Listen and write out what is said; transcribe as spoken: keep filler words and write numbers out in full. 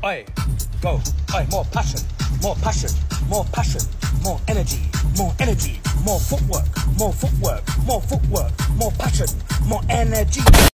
Oi, go. Oi, more passion, more passion, more passion, more energy, more energy, more footwork, more footwork, more footwork, more passion, more energy.